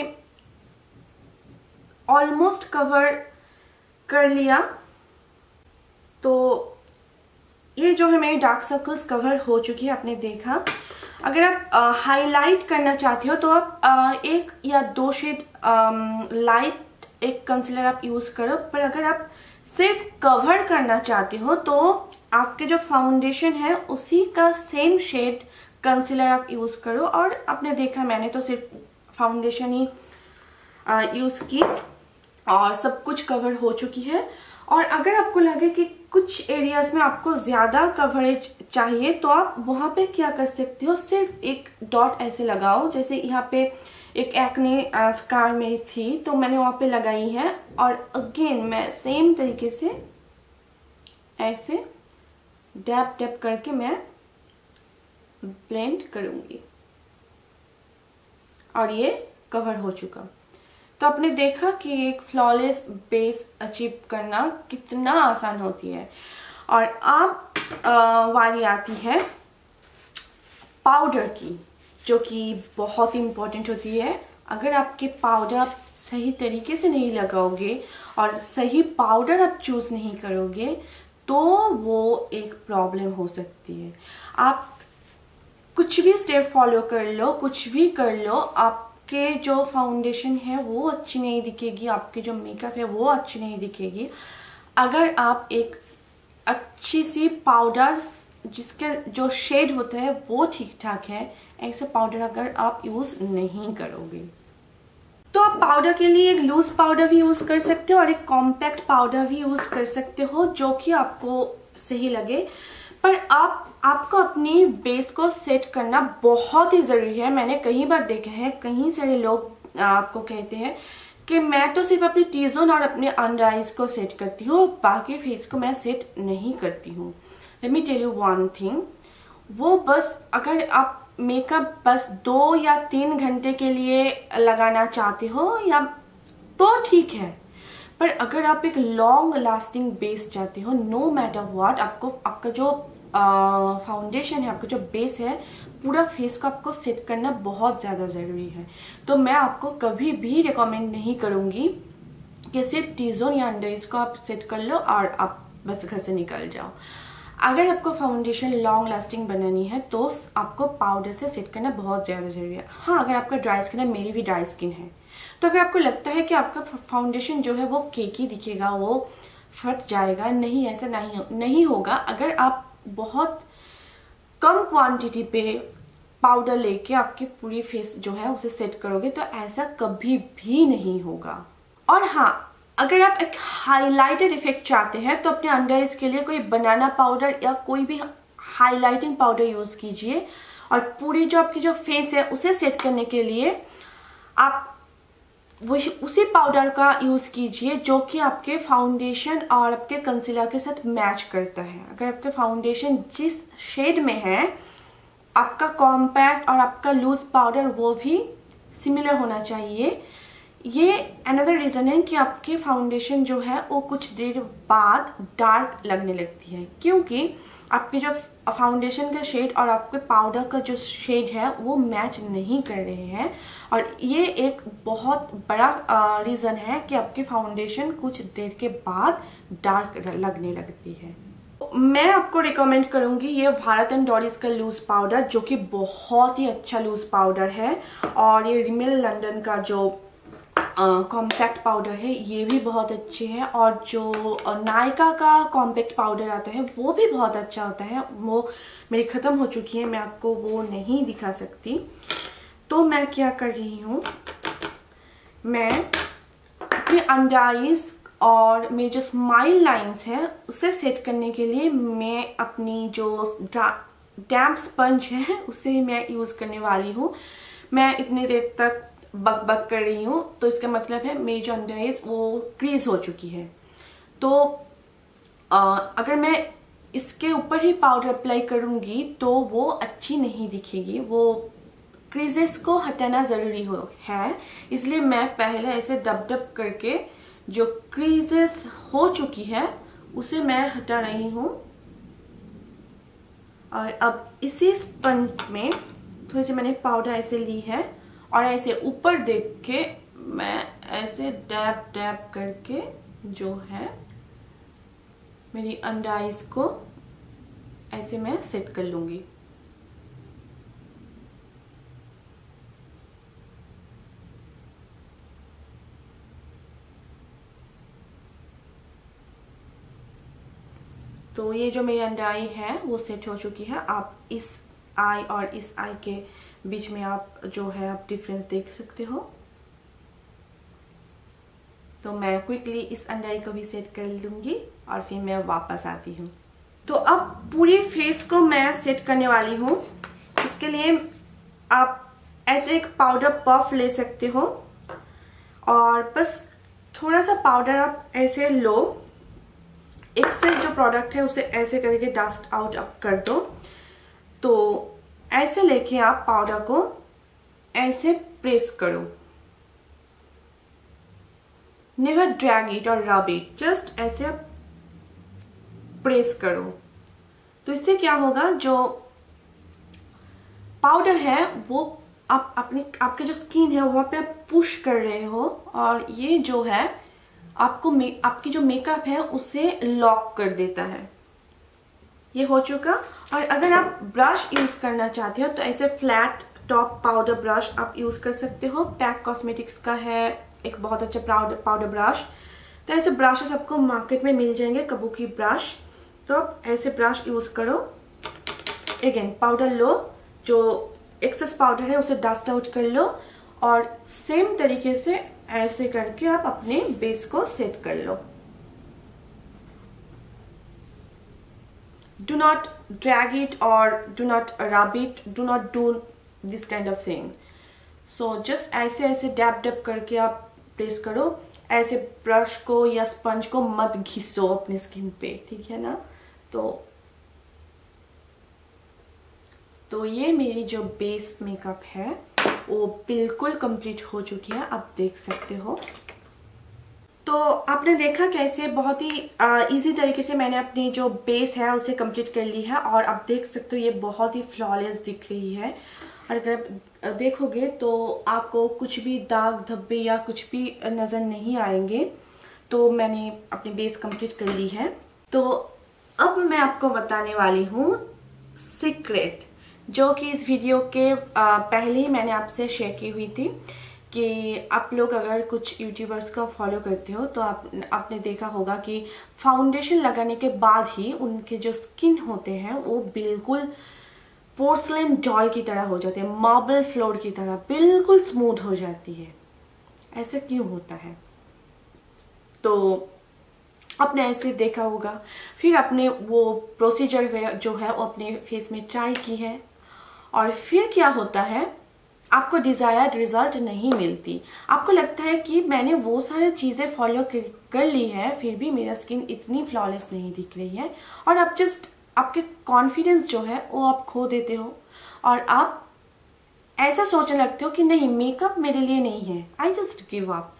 ऑलमोस्ट कवर कर लिया। तो ये जो है मेरी डार्क सर्कल्स कवर हो चुकी है, आपने देखा। अगर आप हाईलाइट uh, करना चाहते हो तो आप uh, एक या दो शेड लाइट एक कंसीलर आप यूज करो। पर अगर आप सिर्फ कवर करना चाहते हो तो आपके जो फाउंडेशन है उसी का सेम शेड कंसीलर आप यूज करो। और आपने देखा मैंने तो सिर्फ फाउंडेशन ही यूज की और सब कुछ कवर हो चुकी है। और अगर आपको लगे कि कुछ एरियाज में आपको ज्यादा कवरेज चाहिए तो आप वहां पे क्या कर सकते हो, सिर्फ एक डॉट ऐसे लगाओ। जैसे यहाँ पे एक एक्ने स्कार मेरी थी तो मैंने वहां पे लगाई है और अगेन मैं सेम तरीके से ऐसे डैप डैप करके मैं ब्लेंड करूंगी और ये कवर हो चुका। तो आपने देखा कि एक फ्लॉलेस बेस अचीव करना कितना आसान होती है। और अब वारी आती है पाउडर की, जो कि बहुत इंपॉर्टेंट होती है। अगर आपके पाउडर आप सही तरीके से नहीं लगाओगे और सही पाउडर आप चूज नहीं करोगे तो वो एक प्रॉब्लम हो सकती है। आप कुछ भी स्टेप फॉलो कर लो, कुछ भी कर लो, आपके जो फाउंडेशन है वो अच्छी नहीं दिखेगी, आपके जो मेकअप है वो अच्छी नहीं दिखेगी अगर आप एक अच्छी सी पाउडर जिसके जो शेड होता है वो ठीक ठाक है, ऐसे पाउडर अगर आप यूज नहीं करोगे। तो आप पाउडर के लिए एक लूज पाउडर भी यूज कर सकते हो और एक कॉम्पैक्ट पाउडर भी यूज कर सकते हो जो कि आपको सही लगे। पर आप आपको अपनी बेस को सेट करना बहुत ही ज़रूरी है। मैंने कई बार देखा है, कई सारे लोग आपको कहते हैं कि मैं तो सिर्फ अपनी टी जोन और अपने अंडर आईज को सेट करती हूँ, बाकी फेस को मैं सेट नहीं करती हूँ। Let me tell you one thing, वो बस अगर आप मेकअप बस दो या तीन घंटे के लिए लगाना चाहते हो या तो ठीक है, पर अगर आप एक लॉन्ग लास्टिंग बेस चाहते हो, नो मैटर व्हाट, आपको आपका जो फाउंडेशन है, आपका जो बेस है, पूरा फेस को आपको सेट करना बहुत ज़्यादा ज़रूरी है। तो मैं आपको कभी भी रिकमेंड नहीं करूँगी कि सिर्फ टी जोन या अंडर आईज को आप सेट कर लो और आप बस घर से निकल जाओ। अगर आपको फाउंडेशन लॉन्ग लास्टिंग बनानी है तो आपको पाउडर से सेट करना बहुत ज़्यादा ज़रूरी है। हाँ, अगर आपका ड्राई स्किन है, मेरी भी ड्राई स्किन है, तो अगर आपको लगता है कि आपका फाउंडेशन जो है वो केकी दिखेगा, वो फट जाएगा, नहीं, ऐसा नहीं नहीं होगा। अगर आप बहुत कम क्वांटिटी पे पाउडर लेके आपकी पूरी फेस जो है उसे सेट करोगे तो ऐसा कभी भी नहीं होगा। और हाँ, अगर आप एक हाइलाइटेड इफेक्ट चाहते हैं तो अपने अंडर आईज के लिए कोई बनाना पाउडर या कोई भी हाइलाइटिंग पाउडर यूज कीजिए और पूरी जो आपकी जो फेस है उसे सेट करने के लिए आप वही उसी पाउडर का यूज कीजिए जो कि आपके फाउंडेशन और आपके कंसीलर के साथ मैच करता है। अगर आपके फाउंडेशन जिस शेड में है, आपका कॉम्पैक्ट और आपका लूज पाउडर वो भी सिमिलर होना चाहिए। ये अनदर रीज़न है कि आपके फाउंडेशन जो है वो कुछ देर बाद डार्क लगने लगती है, क्योंकि आपके जो फाउंडेशन का शेड और आपके पाउडर का जो शेड है वो मैच नहीं कर रहे हैं। और ये एक बहुत बड़ा रीज़न है कि आपकी फाउंडेशन कुछ देर के बाद डार्क लगने लगती है। मैं आपको रिकमेंड करूंगी ये भारत एंड डॉरिस का लूज पाउडर, जो कि बहुत ही अच्छा लूज पाउडर है। और ये रिमेल लंदन का जो कॉम्पैक्ट पाउडर है ये भी बहुत अच्छे है। और जो नायका का कॉम्पैक्ट पाउडर आता है वो भी बहुत अच्छा होता है। वो मेरी ख़त्म हो चुकी है, मैं आपको वो नहीं दिखा सकती। तो मैं क्या कर रही हूँ, मैं अपने अंडर आईज और मेरी जो स्माइल लाइंस है उसे सेट करने के लिए मैं अपनी जो डैम्प स्पंज है उसे मैं यूज़ करने वाली हूँ। मैं इतनी देर तक बक बक कर रही हूँ, तो इसका मतलब है मेरी जो अंडर आईज वो क्रीज हो चुकी है। तो आ, अगर मैं इसके ऊपर ही पाउडर अप्लाई करूँगी तो वो अच्छी नहीं दिखेगी, वो क्रीजेस को हटाना ज़रूरी हो है। इसलिए मैं पहले ऐसे डब डब करके जो क्रीजेस हो चुकी है उसे मैं हटा रही हूँ। और अब इसी स्पंज में थोड़ी सी मैंने पाउडर ऐसे ली है और ऐसे ऊपर देख के मैं ऐसे डैब डैब करके जो है मेरी अंडर आईज को ऐसे मैं सेट कर लूँगी। तो ये जो मेरी अंडर आई है वो सेट हो चुकी है। आप इस आई और इस आई के बीच में आप जो है आप डिफरेंस देख सकते हो। तो मैं क्विकली इस अंडर आई को भी सेट कर लूँगी और फिर मैं वापस आती हूँ। तो अब पूरी फेस को मैं सेट करने वाली हूँ। इसके लिए आप ऐसे एक पाउडर पफ ले सकते हो और बस थोड़ा सा पाउडर आप ऐसे लो, एक्सेस जो प्रोडक्ट है उसे ऐसे करके डस्ट आउट अप कर दो। तो ऐसे लेके आप पाउडर को ऐसे प्रेस करो, नेवर ड्रैग इट और रब इट, जस्ट ऐसे प्रेस करो। तो इससे क्या होगा, जो पाउडर है वो आप अपने आपके जो स्किन है वहां पे पुश कर रहे हो और ये जो है आपको आपकी जो मेकअप है उसे लॉक कर देता है। ये हो चुका। और अगर आप ब्रश यूज करना चाहते हो तो ऐसे फ्लैट टॉप पाउडर ब्रश आप यूज कर सकते हो। पैक कॉस्मेटिक्स का है एक बहुत अच्छा पाउडर पाउडर ब्रश। तो ऐसे ब्रशेस आपको मार्केट में मिल जाएंगे, कबूकी ब्रश। तो आप ऐसे ब्रश यूज करो। अगेन पाउडर लो, जो एक्सेस पाउडर है उसे डस्ट आउट कर लो और सेम तरीके से ऐसे करके आप अपने बेस को सेट कर लो। Do not drag it or do not rub it, do not do this kind of thing. So just ऐसे ऐसे डैब डैब करके आप प्रेस करो। ऐसे ब्रश को या स्पंज को मत घिसो अपनी स्किन पे, ठीक है ना। तो तो ये मेरी जो बेस मेकअप है वो बिल्कुल कंप्लीट हो चुकी है, आप देख सकते हो। तो आपने देखा कैसे बहुत ही इजी तरीके से मैंने अपनी जो बेस है उसे कंप्लीट कर ली है और आप देख सकते हो ये बहुत ही फ्लॉलेस दिख रही है। और अगर आप देखोगे तो आपको कुछ भी दाग धब्बे या कुछ भी नज़र नहीं आएंगे। तो मैंने अपनी बेस कंप्लीट कर ली है। तो अब मैं आपको बताने वाली हूँ सीक्रेट, जो कि इस वीडियो के पहले ही मैंने आपसे शेयर की हुई थी कि आप लोग अगर कुछ यूट्यूबर्स को फॉलो करते हो तो आप आपने देखा होगा कि फाउंडेशन लगाने के बाद ही उनके जो स्किन होते हैं वो बिल्कुल पोर्सलेन डॉल की तरह हो जाते हैं, मार्बल फ्लोर की तरह बिल्कुल स्मूथ हो जाती है। ऐसा क्यों होता है? तो आपने ऐसे देखा होगा, फिर आपने वो प्रोसीजर जो है वो अपने फेस में ट्राई की है और फिर क्या होता है, आपको डिज़ायर्ड रिजल्ट नहीं मिलती। आपको लगता है कि मैंने वो सारी चीज़ें फॉलो कर ली है फिर भी मेरा स्किन इतनी फ्लॉलेस नहीं दिख रही है। और आप जस्ट आपके कॉन्फिडेंस जो है वो आप खो देते हो और आप ऐसा सोचने लगते हो कि नहीं, मेकअप मेरे लिए नहीं है, आई जस्ट गिव अप।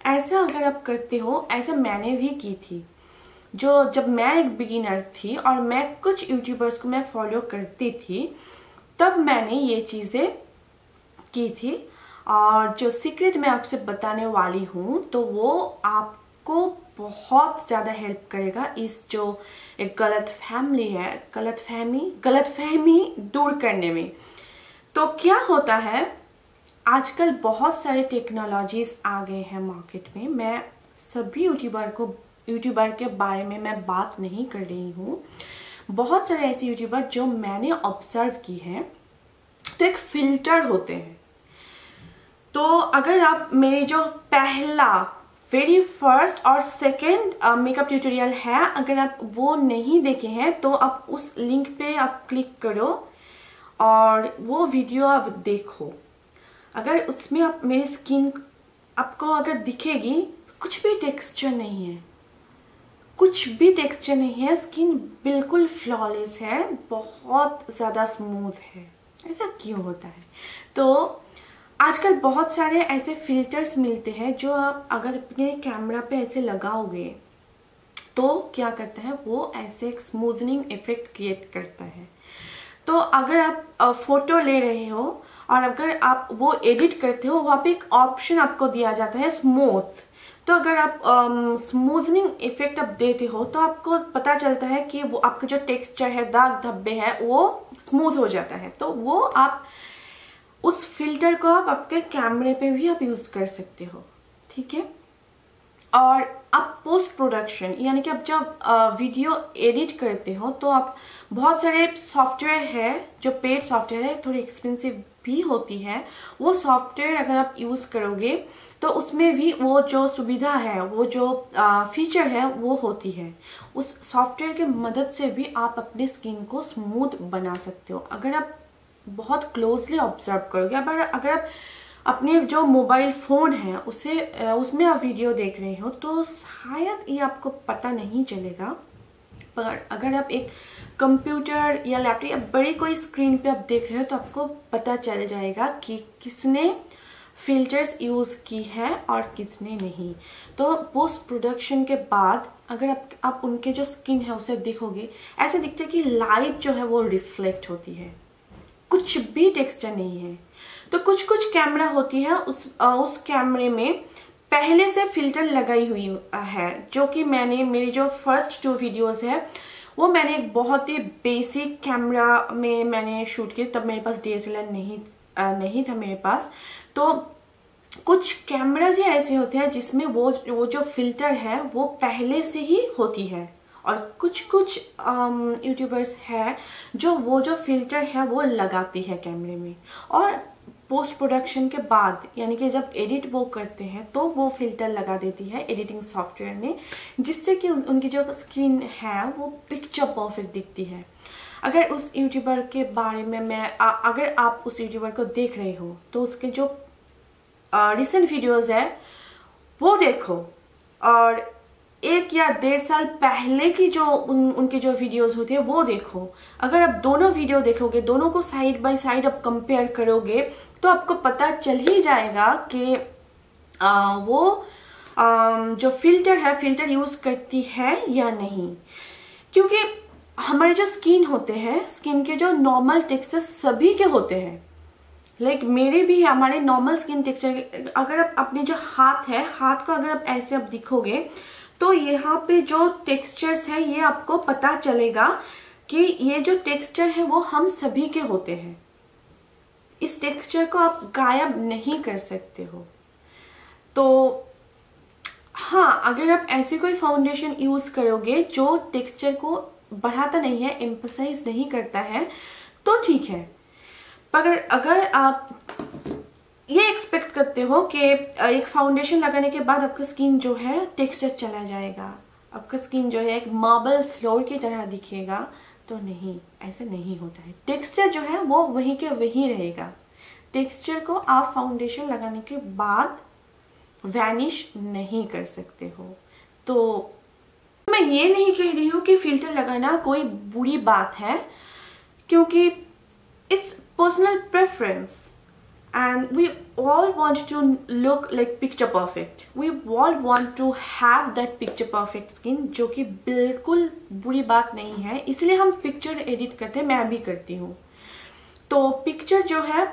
ऐसा अगर आप करते हो, ऐसा मैंने भी की थी। जो जब मैं एक बिगिनर थी और मैं कुछ यूट्यूबर्स को मैं फॉलो करती थी, तब मैंने ये चीज़ें की थी। और जो सीक्रेट मैं आपसे बताने वाली हूँ तो वो आपको बहुत ज़्यादा हेल्प करेगा इस जो एक गलत फहमी है, गलत फहमी गलत फहमी दूर करने में। तो क्या होता है, आजकल बहुत सारे टेक्नोलॉजीज आ गए हैं मार्केट में। मैं सभी यूट्यूबर को यूट्यूबर के बारे में मैं बात नहीं कर रही हूँ। बहुत सारे ऐसे यूट्यूबर जो मैंने ऑब्जर्व की हैं, तो एक फिल्टर होते हैं। तो अगर आप मेरी जो पहला वेरी फर्स्ट और सेकेंड मेकअप ट्यूटोरियल है, अगर आप वो नहीं देखे हैं तो आप उस लिंक पे आप क्लिक करो और वो वीडियो आप देखो। अगर उसमें आप मेरी स्किन आपको अगर दिखेगी, कुछ भी टेक्सचर नहीं है, कुछ भी टेक्सचर नहीं है, स्किन बिल्कुल फ्लॉलेस है, बहुत ज़्यादा स्मूथ है। ऐसा क्यों होता है? तो आजकल बहुत सारे ऐसे फिल्टर्स मिलते हैं जो आप अगर अपने कैमरा पे ऐसे लगाओगे तो क्या करता है, वो ऐसे एक स्मूथनिंग इफेक्ट क्रिएट करता है। तो अगर आप फोटो ले रहे हो और अगर आप वो एडिट करते हो, वहाँ पे एक ऑप्शन आपको दिया जाता है स्मूथ। तो अगर आप स्मूथनिंग um, इफेक्ट आप देते हो तो आपको पता चलता है कि वो आपका जो टेक्सचर है, दाग धब्बे है, वो स्मूथ हो जाता है। तो वो आप उस फिल्टर को आप आपके कैमरे पे भी आप यूज कर सकते हो, ठीक है। और आप पोस्ट प्रोडक्शन यानी कि आप जब वीडियो एडिट करते हो तो आप बहुत सारे सॉफ्टवेयर है जो पेड सॉफ्टवेयर है, थोड़ी एक्सपेंसिव भी होती है। वो सॉफ्टवेयर अगर आप यूज करोगे तो उसमें भी वो जो सुविधा है, वो जो फीचर है वो होती है। उस सॉफ्टवेयर के मदद से भी आप अपनी स्किन को स्मूथ बना सकते हो। अगर आप बहुत क्लोजली ऑब्जर्व करोगे, अगर अगर आप अपने जो मोबाइल फ़ोन है उसे उसमें आप वीडियो देख रहे हो तो शायद ये आपको पता नहीं चलेगा, पर अगर आप एक कंप्यूटर या लैपटॉप या बड़ी कोई स्क्रीन पे आप देख रहे हो तो आपको पता चल जाएगा कि किसने फिल्टर्स यूज़ की है और किसने नहीं। तो पोस्ट प्रोडक्शन के बाद अगर आप आप उनके जो स्किन है उसे देखोगे, ऐसे दिखता है कि लाइट जो है वो रिफ्लेक्ट होती है, कुछ भी टेक्सचर नहीं है। तो कुछ कुछ कैमरा होती है उस उस कैमरे में पहले से फिल्टर लगाई हुई है, जो कि मैंने मेरी जो फर्स्ट टू वीडियोस है वो मैंने एक बहुत ही बेसिक कैमरा में मैंने शूट किया। तब मेरे पास डी एस एल आर नहीं नहीं था मेरे पास। तो कुछ कैमराज ही ऐसे होते हैं जिसमें वो वो जो फिल्टर है वो पहले से ही होती है, और कुछ कुछ यूट्यूबर्स है जो वो जो फिल्टर है वो लगाती है कैमरे में, और पोस्ट प्रोडक्शन के बाद यानी कि जब एडिट वो करते हैं तो वो फिल्टर लगा देती है एडिटिंग सॉफ्टवेयर में, जिससे कि उन, उनकी जो स्क्रीन है वो पिक्चर परफेक्ट दिखती है। अगर उस यूट्यूबर के बारे में मैं आ, अगर आप उस यूट्यूबर को देख रहे हो तो उसके जो रिसेंट वीडियोस है वो देखो, और एक या डेढ़ साल पहले की जो उन, उनके जो वीडियोस होती है वो देखो। अगर आप दोनों वीडियो देखोगे, दोनों को साइड बाय साइड आप कंपेयर करोगे तो आपको पता चल ही जाएगा कि आ, वो आ, जो फिल्टर है फिल्टर यूज करती है या नहीं। क्योंकि हमारे जो स्किन होते हैं, स्किन के जो नॉर्मल टेक्सचर सभी के होते हैं, लाइक like, मेरे भी है हमारे नॉर्मल स्किन टेक्सचर। अगर आप अपने जो हाथ है, हाथ को अगर आप ऐसे आप दिखोगे तो यहाँ पे जो टेक्सचर्स है ये आपको पता चलेगा कि ये जो टेक्सचर है वो हम सभी के होते हैं। इस टेक्सचर को आप गायब नहीं कर सकते हो। तो हाँ, अगर आप ऐसे कोई फाउंडेशन यूज करोगे जो टेक्सचर को बढ़ाता नहीं है, एम्फसाइज नहीं करता है, तो ठीक है। पर अगर आप ये एक्सपेक्ट करते हो कि एक फाउंडेशन लगाने के बाद आपका स्किन जो है टेक्सचर चला जाएगा, आपका स्किन जो है एक मार्बल फ्लोर की तरह दिखेगा, तो नहीं, ऐसा नहीं होता है। टेक्सचर जो है वो वहीं के वहीं रहेगा। टेक्सचर को आप फाउंडेशन लगाने के बाद वैनिश नहीं कर सकते हो। तो मैं ये नहीं कह रही हूँ कि फिल्टर लगाना कोई बुरी बात है, क्योंकि it's personal preference. and we all want to look like picture perfect. We all want to have that picture perfect skin, जो कि बिल्कुल बुरी बात नहीं है, इसलिए हम पिक्चर एडिट करते हैं, मैं भी करती हूँ। तो पिक्चर जो है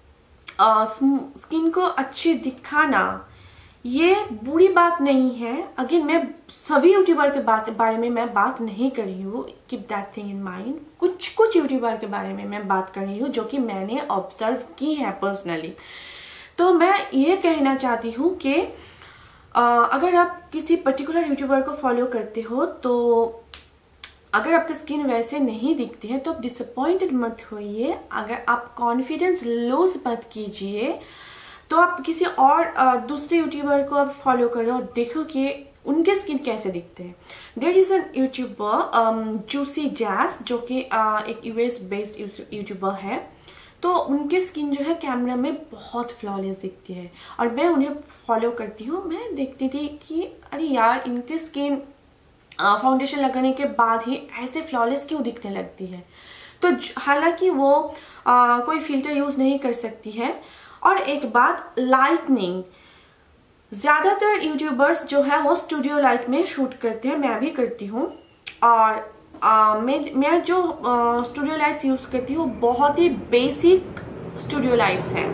स्किन को अच्छे दिखाना ये बुरी बात नहीं है। अगेन मैं सभी यूट्यूबर के बात बारे में मैं बात नहीं कर रही हूँ, keep that thing in mind. कुछ कुछ यूट्यूबर के बारे में मैं बात कर रही हूँ जो कि मैंने ऑब्जर्व की है पर्सनली। तो मैं ये कहना चाहती हूँ कि अगर आप किसी पर्टिकुलर यूट्यूबर को फॉलो करते हो तो अगर आपकी स्किन वैसे नहीं दिखती है तो आप डिसअपॉइंटेड मत होइए। अगर आप कॉन्फिडेंस लूज मत कीजिए, तो आप किसी और दूसरे यूट्यूबर को आप फॉलो करो और देखो कि उनके स्किन कैसे दिखते हैं। There is an YouTuber Juicy Jazz, जो कि uh, एक यूएस बेस्ड यूट्यूबर है। तो उनके स्किन जो है कैमरा में बहुत फ्लॉलेस दिखती है और मैं उन्हें फॉलो करती हूँ। मैं देखती थी कि अरे यार, इनके स्किन फाउंडेशन uh, लगाने के बाद ही ऐसे फ्लॉलेस क्यों दिखने लगती है। तो हालांकि वो uh, कोई फिल्टर यूज नहीं कर सकती है। और एक बात, लाइटनिंग, ज़्यादातर यूट्यूबर्स जो है वो स्टूडियो लाइट में शूट करते हैं, मैं भी करती हूँ। और आ, मैं मैं जो स्टूडियो लाइट्स यूज़ करती हूँ बहुत ही बेसिक स्टूडियो लाइट्स हैं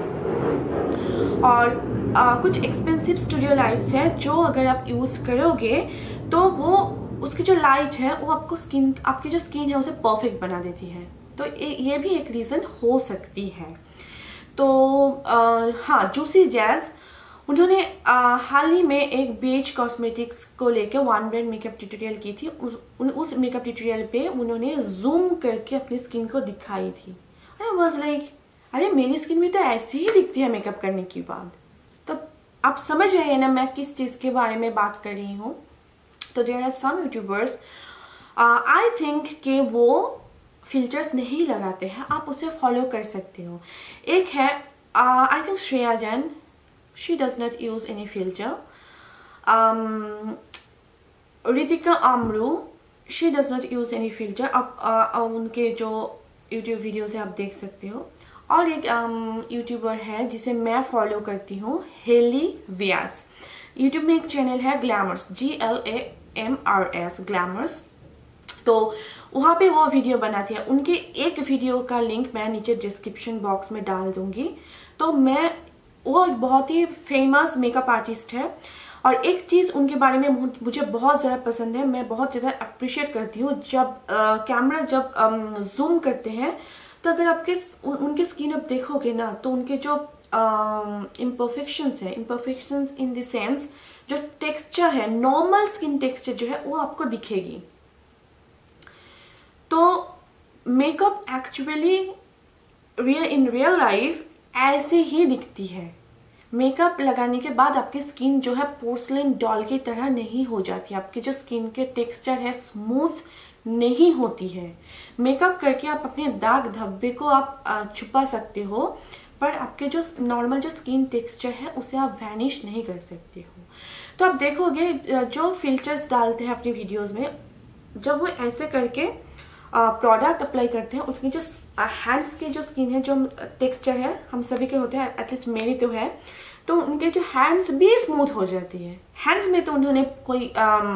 और आ, कुछ एक्सपेंसिव स्टूडियो लाइट्स हैं जो अगर आप यूज़ करोगे तो वो उसकी जो लाइट है वो आपको स्किन आपकी जो स्किन है उसे परफेक्ट बना देती है। तो ये भी एक रीज़न हो सकती है। तो आ, हाँ, जूसी जैज उन्होंने आ, हाल ही में एक बेज कॉस्मेटिक्स को लेकर वन ब्रांड मेकअप ट्यूटोरियल की थी। उस, उस मेकअप ट्यूटोरियल पे उन्होंने जूम करके अपनी स्किन को दिखाई थी। आई वाज लाइक, अरे मेरी स्किन भी तो ऐसी ही दिखती है मेकअप करने के बाद। तो आप समझ रहे हैं ना मैं किस चीज़ के बारे में बात कर रही हूँ। तो there are some YouTubers I think कि वो फिल्टर्स नहीं लगाते हैं, आप उसे फॉलो कर सकते हो। एक है I think Shreya Jain, she does not use any filter. Ritika Amru, she does not use any filter. आप uh, उनके जो यूट्यूब वीडियोस है आप देख सकते हो। और एक यूट्यूबर um, है जिसे मैं फॉलो करती हूँ, हेली व्यास। यूट्यूब में एक चैनल है Glamrs, G L A M R S, Glamrs. तो वहाँ पे वो वीडियो बनाती है। उनके एक वीडियो का लिंक मैं नीचे डिस्क्रिप्शन बॉक्स में डाल दूंगी। तो मैं वो एक बहुत ही फेमस मेकअप आर्टिस्ट है और एक चीज़ उनके बारे में मुझे बहुत ज़्यादा पसंद है, मैं बहुत ज़्यादा अप्रिशिएट करती हूँ। जब कैमरा जब जूम करते हैं तो अगर आपके उन, उनके स्किन आप देखोगे ना तो उनके जो इम्परफेक्शंस है, इम्परफेक्शंस इन द सेंस जो टेक्सचर है, नॉर्मल स्किन टेक्सचर जो है वो आपको दिखेगी। तो makeup actually real in real life ऐसे ही दिखती है। मेकअप लगाने के बाद आपकी स्किन जो है पोर्सलिन डॉल की तरह नहीं हो जाती, आपकी जो स्किन के टेक्सचर है स्मूथ नहीं होती है। मेकअप करके आप अपने दाग धब्बे को आप छुपा सकते हो, पर आपके जो नॉर्मल जो स्किन टेक्सचर है उसे आप वैनिश नहीं कर सकते हो। तो आप देखोगे जो फिल्टर्स डालते हैं अपनी वीडियोस में, जब वो ऐसे करके प्रोडक्ट अप्लाई करते हैं, उसकी जो हैंड्स की जो स्किन है, जो टेक्सचर है, हम सभी के होते हैं, एटलीस्ट मेरी तो है, तो उनके जो हैंड्स भी स्मूथ हो जाती है। हैंड्स में तो उन्होंने कोई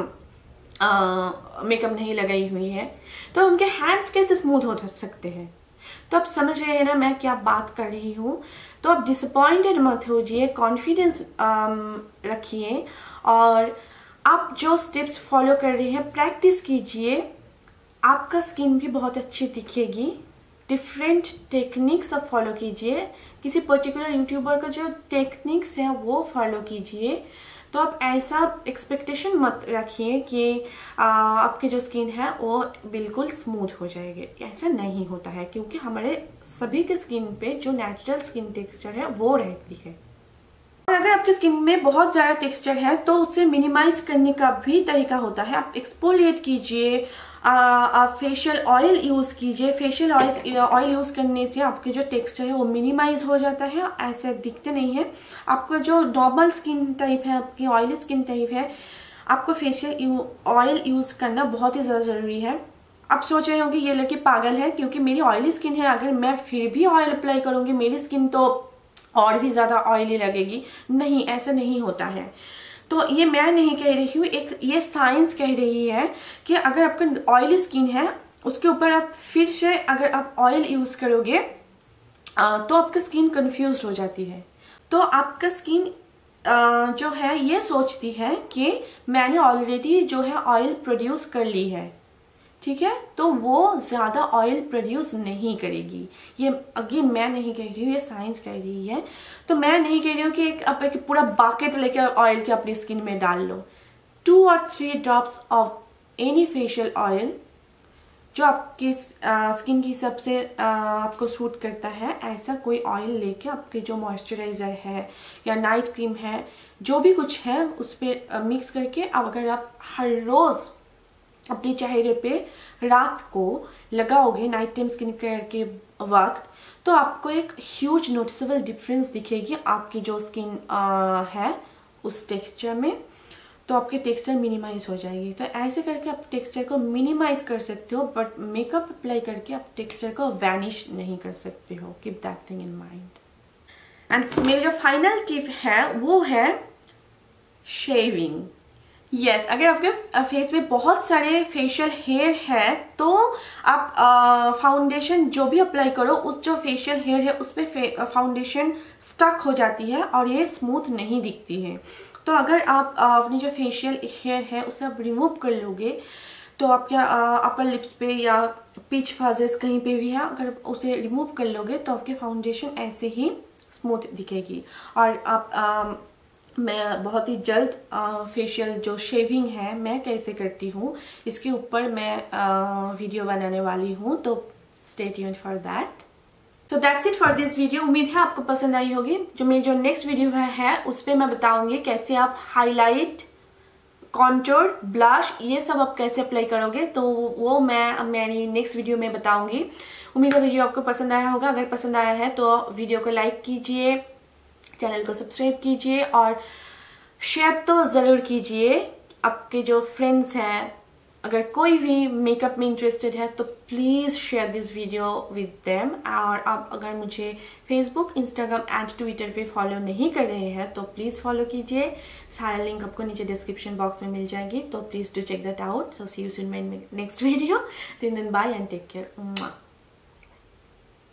मेकअप नहीं लगाई हुई है, तो उनके हैंड्स कैसे स्मूथ हो सकते हैं। तो आप समझ रहे हैं ना मैं क्या बात कर रही हूँ। तो आप डिसअपॉइंटेड मत होइए, कॉन्फिडेंस रखिए और आप जो स्टेप्स फॉलो कर रहे हैं प्रैक्टिस कीजिए, आपका स्किन भी बहुत अच्छी दिखेगी। डिफरेंट टेक्निक्स आप फॉलो कीजिए, किसी पर्टिकुलर यूट्यूबर का जो टेक्निक्स है वो फॉलो कीजिए। तो आप ऐसा एक्सपेक्टेशन मत रखिए कि आ, आपकी जो स्किन है वो बिल्कुल स्मूथ हो जाएगी, ऐसा नहीं होता है, क्योंकि हमारे सभी के स्किन पे जो नेचुरल स्किन टेक्सचर है वो रहती है। और अगर आपकी स्किन में बहुत ज़्यादा टेक्सचर है तो उसे मिनिमाइज करने का भी तरीका होता है। आप एक्सफोलिएट कीजिए, आप फेशियल ऑयल यूज़ कीजिए। फेशियल ऑयल ऑयल यूज़ करने से आपके जो टेक्सचर है वो मिनिमाइज हो जाता है, ऐसे दिखते नहीं है। आपका जो नॉर्मल स्किन टाइप है, आपकी ऑयली स्किन टाइप है, आपको फेशियल ऑयल यूज़ करना बहुत ही ज़्यादा ज़रूरी है। आप सोच रहे होंगे ये लड़की पागल है क्योंकि मेरी ऑयली स्किन है, अगर मैं फिर भी ऑयल अप्लाई करूँगी मेरी स्किन तो और भी ज़्यादा ऑयली लगेगी। नहीं, ऐसा नहीं होता है। तो ये मैं नहीं कह रही हूँ, एक ये साइंस कह रही है कि अगर आपका ऑयली स्किन है उसके ऊपर आप फिर से अगर आप ऑयल यूज़ करोगे तो आपका स्किन कंफ्यूज हो जाती है। तो आपका स्किन जो है ये सोचती है कि मैंने ऑलरेडी जो है ऑयल प्रोड्यूस कर ली है, ठीक है, तो वो ज़्यादा ऑयल प्रोड्यूस नहीं करेगी। ये अगेन मैं नहीं कह रही हूँ, ये साइंस कह रही है। तो मैं नहीं कह रही हूँ कि एक आप एक पूरा बाकेट लेके ऑयल के अपनी स्किन में डाल लो। टू और three drops of any facial oil जो आपकी स्किन की हिसाब से आपको सूट करता है, ऐसा कोई ऑयल लेके आपके जो मॉइस्चराइज़र है या नाइट क्रीम है, जो भी कुछ है उस पर मिक्स करके अब अगर आप हर रोज़ अपने चेहरे पे रात को लगाओगे नाइट टाइम स्किन केयर के वक्त, तो आपको एक ह्यूज नोटिसेबल डिफरेंस दिखेगी आपकी जो स्किन है उस टेक्सचर में। तो आपके टेक्सचर मिनिमाइज हो जाएगी। तो ऐसे करके आप टेक्सचर को मिनिमाइज कर सकते हो, बट मेकअप अप्लाई करके आप टेक्सचर को वैनिश नहीं कर सकते हो। Keep that thing in mind. And मेरी जो फाइनल टिप है वो है शेविंग। यस yes, अगर आपके फेस में बहुत सारे फेशियल हेयर है तो आप फाउंडेशन जो भी अप्लाई करो उस जो फेशियल हेयर है उस पर फाउंडेशन स्टक हो जाती है और ये स्मूथ नहीं दिखती है। तो अगर आप अपनी जो फेशियल हेयर है उसे आप रिमूव कर लोगे तो आपके अपर लिप्स पे या पीच फाजेस कहीं पे भी है, अगर उसे रिमूव कर लोगे तो आपके फाउंडेशन ऐसे ही स्मूथ दिखेगी। और आप आ, मैं बहुत ही जल्द फेशियल जो शेविंग है मैं कैसे करती हूँ इसके ऊपर मैं आ, वीडियो बनाने वाली हूँ, तो stay tuned for that. So that's it for this video. उम्मीद है आपको पसंद आई होगी। जो मेरी जो नेक्स्ट वीडियो है, है उस पर मैं बताऊंगी कैसे आप हाईलाइट, कॉन्टूर, ब्लश ये सब आप कैसे अप्लाई करोगे, तो वो मैं मेरी नेक्स्ट वीडियो में बताऊंगी। उम्मीद है वीडियो आपको पसंद आया होगा। अगर पसंद आया है तो वीडियो को लाइक कीजिए, चैनल को सब्सक्राइब कीजिए और शेयर तो ज़रूर कीजिए। आपके जो फ्रेंड्स हैं अगर कोई भी मेकअप में इंटरेस्टेड है तो please share this video with them. और आप अगर मुझे फेसबुक, इंस्टाग्राम एंड ट्विटर पे फॉलो नहीं कर रहे हैं तो प्लीज़ फॉलो कीजिए। सारा लिंक आपको नीचे डिस्क्रिप्शन बॉक्स में मिल जाएगी, तो please do check that out. So see you soon my next video. दिन दिन बाय एंड टेक केयर।